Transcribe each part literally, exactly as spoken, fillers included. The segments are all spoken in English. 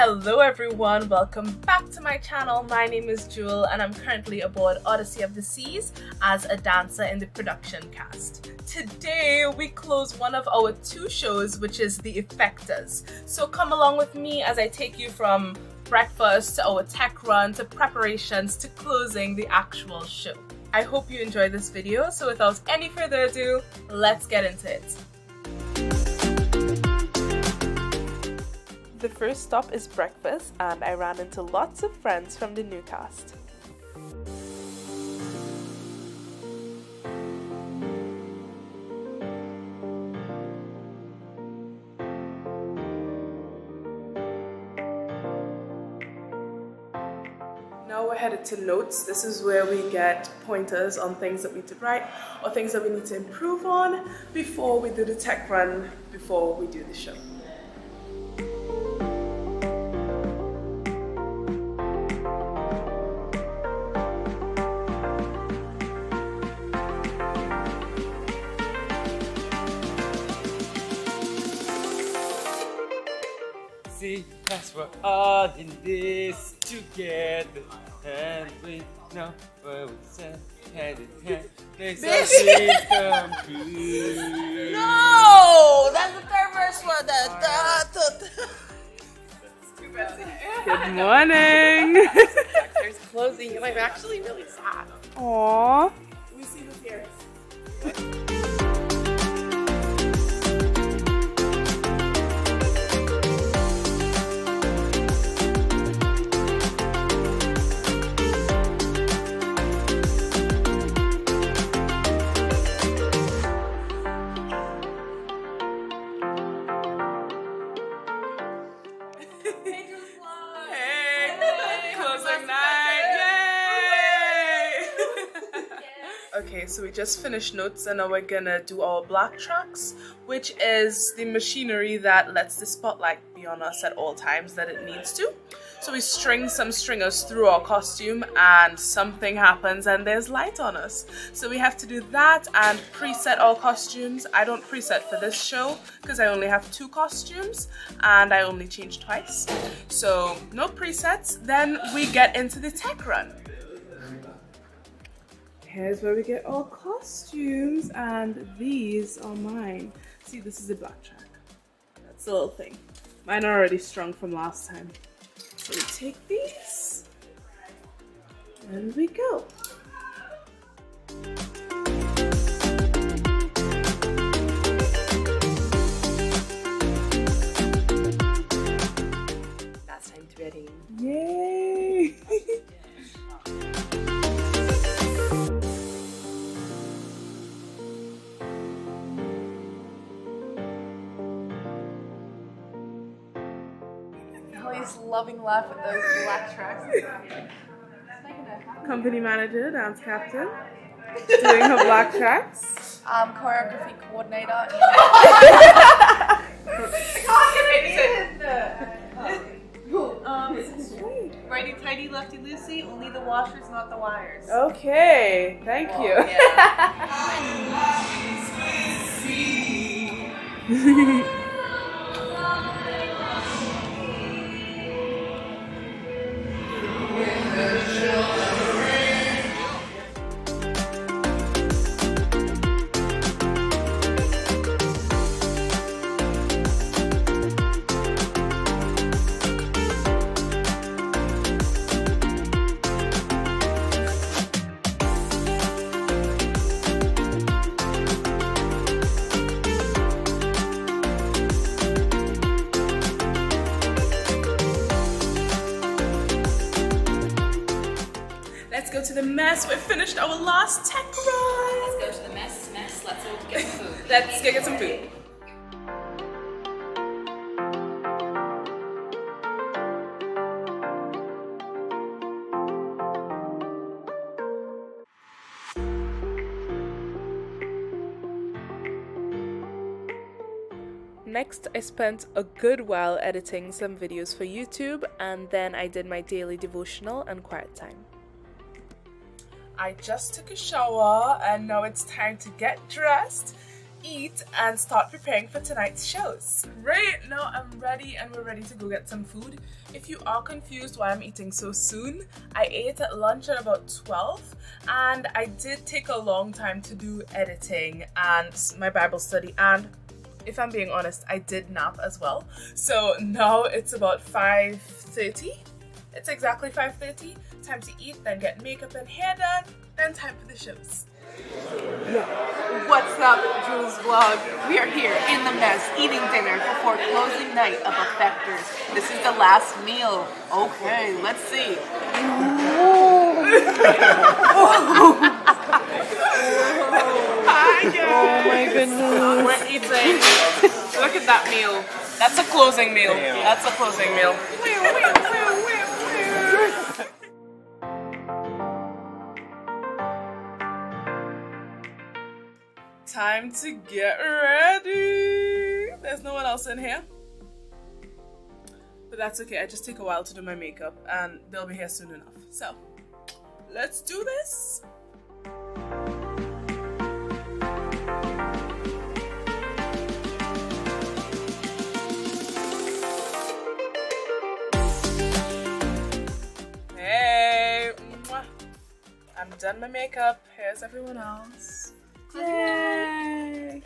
Hello everyone, welcome back to my channel. My name is Jewel and I'm currently aboard Odyssey of the Seas as a dancer in the production cast. Today we close one of our two shows, which is The Effectors. So come along with me as I take you from breakfast to our tech run to preparations to closing the actual show. I hope you enjoyed this video, so without any further ado, let's get into it. The first stop is breakfast, and I ran into lots of friends from the new cast. Now we're headed to notes. This is where we get pointers on things that we did right or things that we need to improve on before we do the tech run, before we do the show. See, as we're all in this together, and we know where we stand, hand in hand, makes us come true. No! That's the third verse for the da, da, da. Good morning! There's closing, and I'm actually really sad. Aww. We see who's here. Okay, so we just finished notes and now we're gonna do our black tracks, which is the machinery that lets the spotlight be on us at all times that it needs to. So we string some stringers through our costume and something happens and there's light on us. So we have to do that and preset our costumes. I don't preset for this show because I only have two costumes and I only change twice. So no presets, then we get into the tech run. Here's where we get our costumes, and these are mine. See, this is a black track. That's the little thing. Mine are already strung from last time. So we take these, and we go. That's time to be ready. Yay! Holly's loving life with those black tracks. Company manager, dance captain, doing her black tracks. Um, choreography coordinator. Um, righty tighty, lefty loosey, only the washers, not the wires. Okay, thank you. Yeah. Let's go to the mess. We've finished our last tech run. Let's go to the mess, mess. Let's go get some food. Let's go get some food. Next, I spent a good while editing some videos for YouTube, and then I did my daily devotional and quiet time. I just took a shower and now it's time to get dressed. eat and start preparing for tonight's shows. Right now I'm ready and we're ready to go get some food. If you are confused why I'm eating so soon, I ate at lunch at about twelve and I did take a long time to do editing and my Bible study, and if I'm being honest, I did nap as well. So now it's about five thirty. It's exactly five thirty. Time to eat, then get makeup and hair done, then time for the shows. What's up, Jules Vlog? We are here in the mess eating dinner before closing night of Effectors. This is the last meal. Okay, let's see. Hi guys! Oh my goodness. We're eating. Look at that meal. That's a closing meal. That's a closing meal. Time to get ready. There's no one else in here. But that's okay. I just take a while to do my makeup and they'll be here soon enough. So, let's do this. Hey, mwah. I'm done my makeup. Here's everyone else. Yay!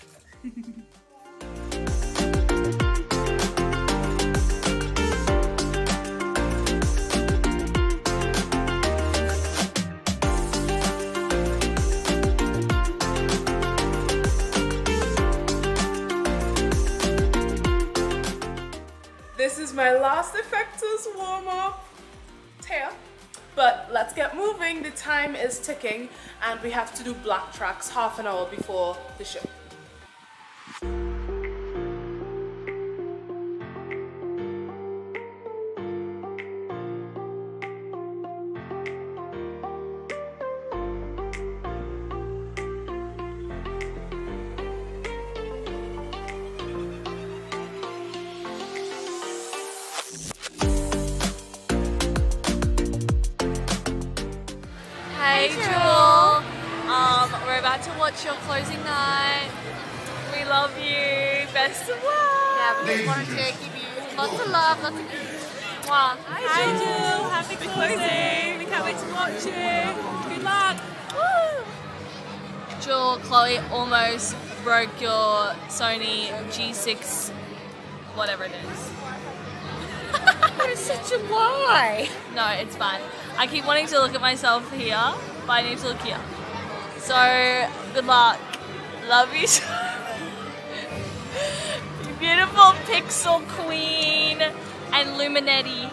This is my last Effectors warm-up. Tear. But let's get moving. The time is ticking and we have to do black tracks half an hour before the show. Hey Jewel, um, we're about to watch your closing night. We love you. Best of luck. Yeah, we just wanted to give you lots of love, lots of kisses. Wow. Hi Jewel, happy closing. We can't wait to watch you. Good luck. Woo. Jewel, Chloe almost broke your Sony G six, whatever it is. You're such a lie. No, it's fine. I keep wanting to look at myself here, but I need to look here. So, good luck. Love you. Beautiful pixel queen and Luminetti.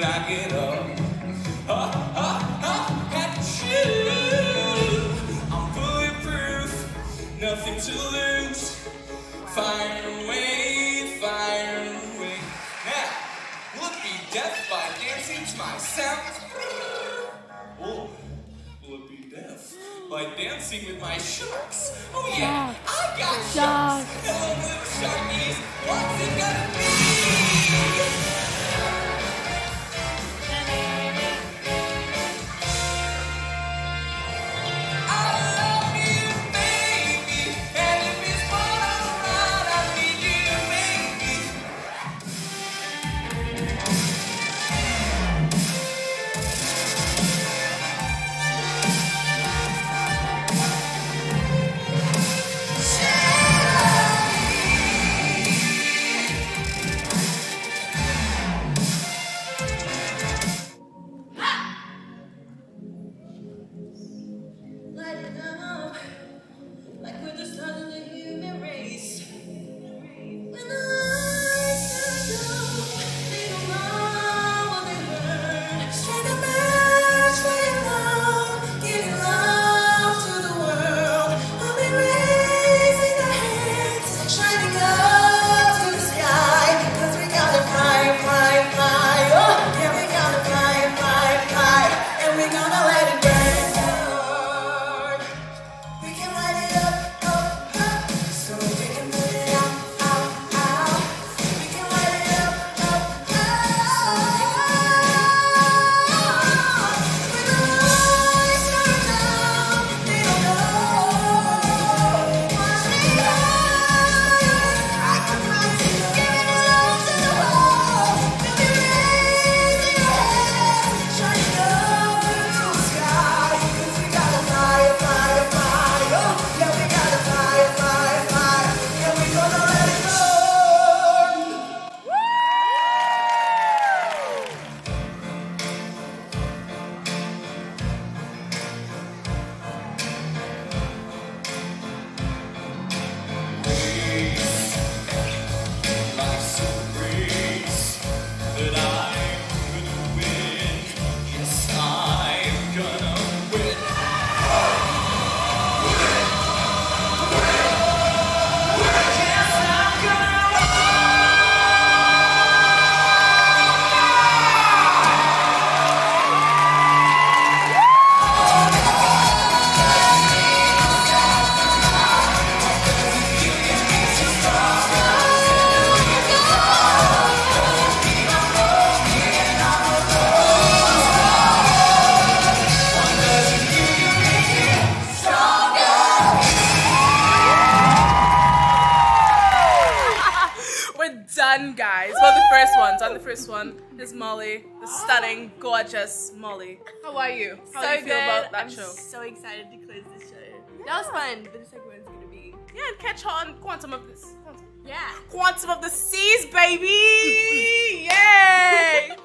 back it up. Ha ha ha, achoo! I'm bulletproof, nothing to lose. Fire away, fire away. Now, will it be death by dancing to my sounds? Or will it be death by dancing with my sharks? Oh yeah, I got sharks. Hello, little sharkies. What's it gonna be? Guys, well, the first one, done the first one is Molly, the stunning, gorgeous Molly. How are you? How so do you feel good. about that I'm show? so excited to close this show. Yeah. That was fun, but the second one's gonna be Yeah, and catch on Quantum of this. Quantum. yeah. Quantum of the Seas, baby! Yay!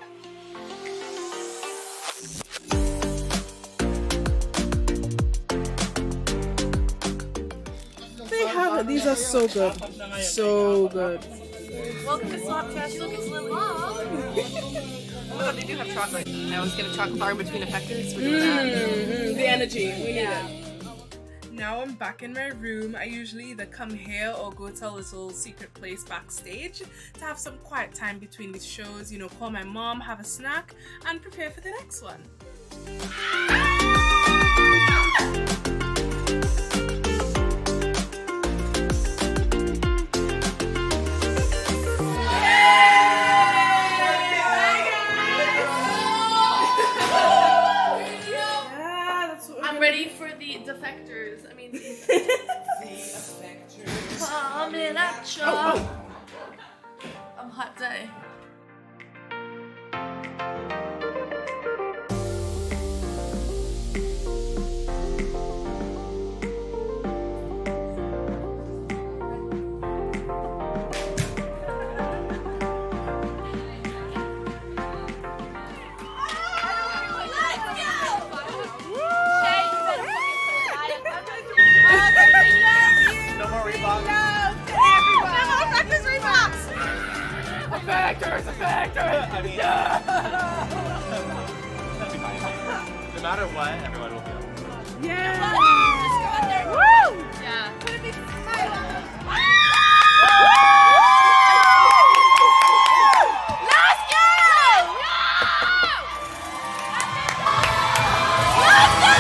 They have it. These are so good. So good. Welcome to Swapcast. Look, it's Lil Mom. Oh my god, they do have chocolate. I always get a chocolate bar in between effectors. We're doing that. Mm-hmm. The energy. We need Yeah. it. Now I'm back in my room. I usually either come here or go to a little secret place backstage to have some quiet time between these shows, you know, call my mom, have a snack, and prepare for the next one. I'm ready for the defectors. I mean, the defectors. Coming at you. Oh, oh. I'm hot day. Effectors, effectors! I mean, yeah. matter what, everyone will be able to. Yeah! Woo! Yeah. Let's go! Let's go!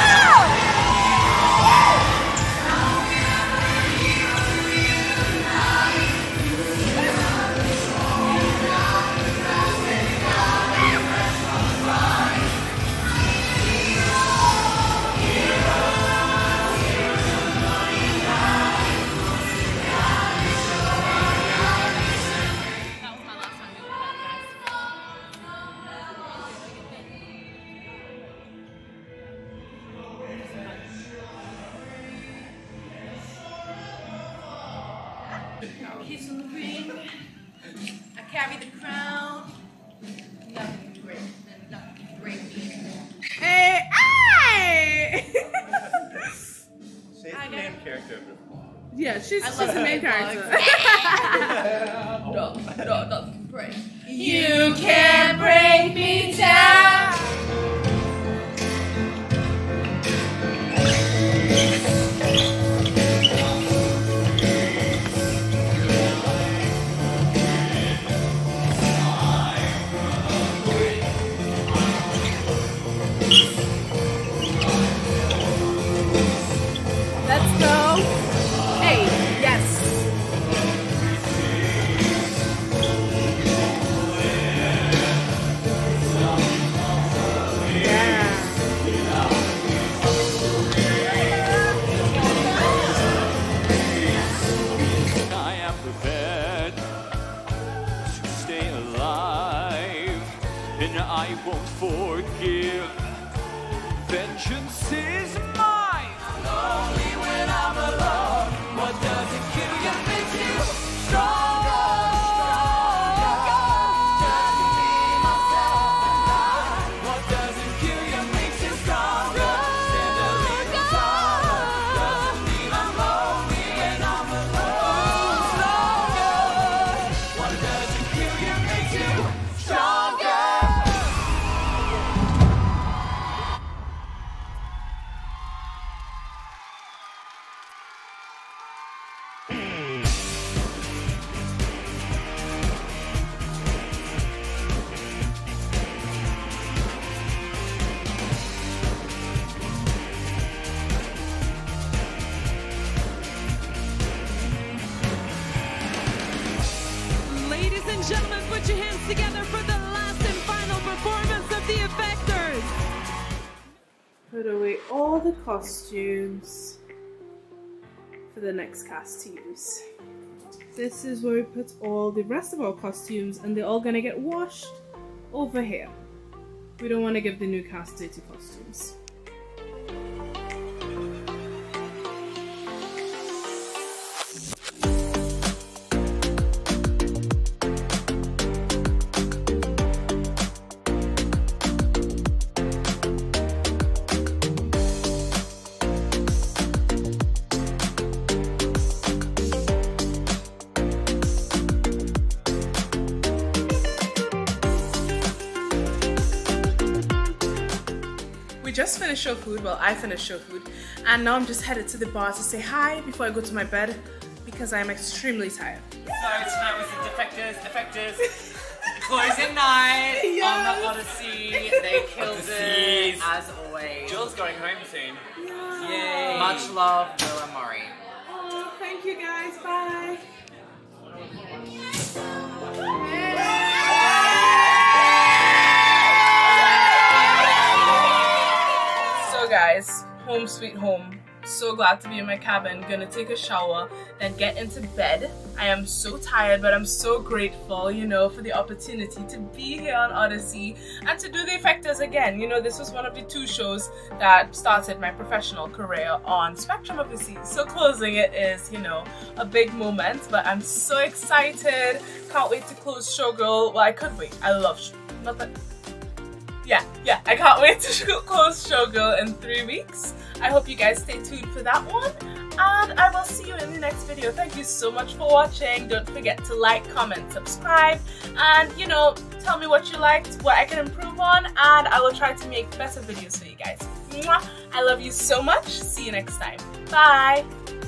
That was my last time doing that, guys. Kiss on the ring. I carry the crown. Nothing can break, nothing can break me. Hey! Hey! She's the main character of this. Yeah, she's, I she's love the main bugs. character. No, no, nothing can break. You can't bring me down. Let's go. Hey, yes. I am prepared to stay alive, and I won't forgive. Vengeance is mine. Only when I'm alone. What doesn't kill you makes you stronger. Doesn't mean myself and I. What doesn't kill you makes you stronger. Stand a little taller. Doesn't mean I'm lonely when I'm alone. Stronger. What doesn't kill you makes you stronger. Ladies and gentlemen, put your hands together for the last and final performance of the Effectors. Put away all the costumes for the next cast to use. This is where we put all the rest of our costumes, and they're all gonna get washed over here. We don't want to give the new cast dirty costumes. We just finished show food, well I finished show food, and now I'm just headed to the bar to say hi before I go to my bed because I'm extremely tired. So tonight was the Defectors, Effectors closing night Yes. on the Odyssey. They killed it as always. Jill's going home soon. Yay! Much love, Will and Maury. Oh, thank you guys, bye! So guys, home sweet home. So glad to be in my cabin, gonna take a shower, then get into bed. I am so tired, but I'm so grateful, you know, for the opportunity to be here on Odyssey and to do the Effectors again. You know, this was one of the two shows that started my professional career on Spectrum overseas. So closing it is, you know, a big moment, but I'm so excited. Can't wait to close Showgirl. Well, I could wait. I love Show. Not that. Yeah, yeah, I can't wait to close Showgirl in three weeks. I hope you guys stay tuned for that one, and I will see you in the next video. Thank you so much for watching. Don't forget to like, comment, subscribe, and you know, Tell me what you liked, what I can improve on, and I will try to make better videos for you guys. Mwah! I love you so much. See you next time. Bye!